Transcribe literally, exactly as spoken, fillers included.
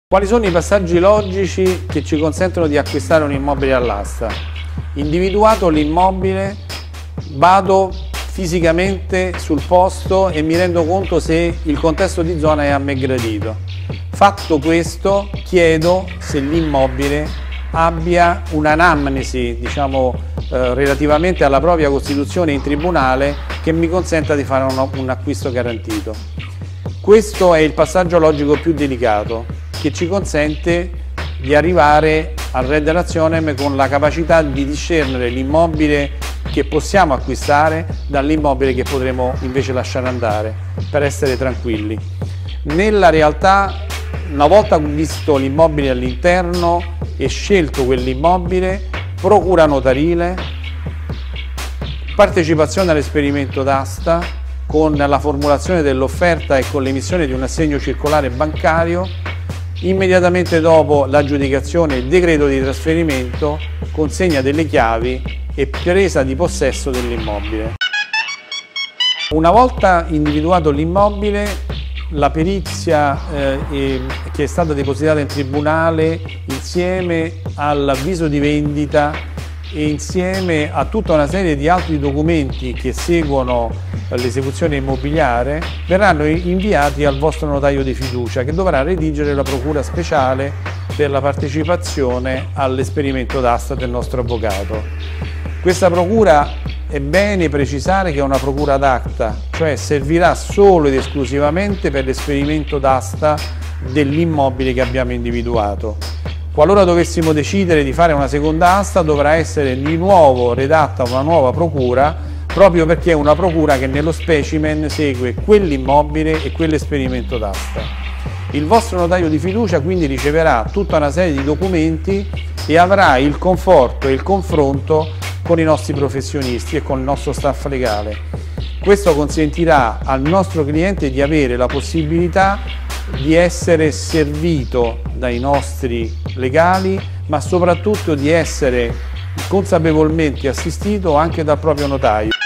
Quali sono i passaggi logici che ci consentono di acquistare un immobile all'asta? Individuato l'immobile, vado fisicamente sul posto e mi rendo conto se il contesto di zona è a me gradito. Fatto questo, chiedo se l'immobile abbia un'anamnesi, diciamo, eh, relativamente alla propria costituzione in tribunale che mi consenta di fare un, un acquisto garantito. Questo è il passaggio logico più delicato, che ci consente di arrivare al Red Razionem con la capacità di discernere l'immobile che possiamo acquistare dall'immobile che potremo invece lasciare andare, per essere tranquilli. Nella realtà, una volta visto l'immobile all'interno e scelto quell'immobile, procura notarile, partecipazione all'esperimento d'asta con la formulazione dell'offerta e con l'emissione di un assegno circolare bancario. Immediatamente dopo l'aggiudicazione, il decreto di trasferimento, consegna delle chiavi e presa di possesso dell'immobile. Una volta individuato l'immobile, la perizia eh, che è stata depositata in tribunale insieme all'avviso di vendita e insieme a tutta una serie di altri documenti che seguono l'esecuzione immobiliare verranno inviati al vostro notaio di fiducia, che dovrà redigere la procura speciale per la partecipazione all'esperimento d'asta del nostro avvocato. Questa procura è bene precisare che è una procura ad acta, cioè servirà solo ed esclusivamente per l'esperimento d'asta dell'immobile che abbiamo individuato. Qualora dovessimo decidere di fare una seconda asta, dovrà essere di nuovo redatta una nuova procura, proprio perché è una procura che nello specimen segue quell'immobile e quell'esperimento d'asta. Il vostro notaio di fiducia quindi riceverà tutta una serie di documenti e avrà il conforto e il confronto con i nostri professionisti e con il nostro staff legale. Questo consentirà al nostro cliente di avere la possibilità di essere servito dai nostri legali, ma soprattutto di essere consapevolmente assistito anche dal proprio notaio.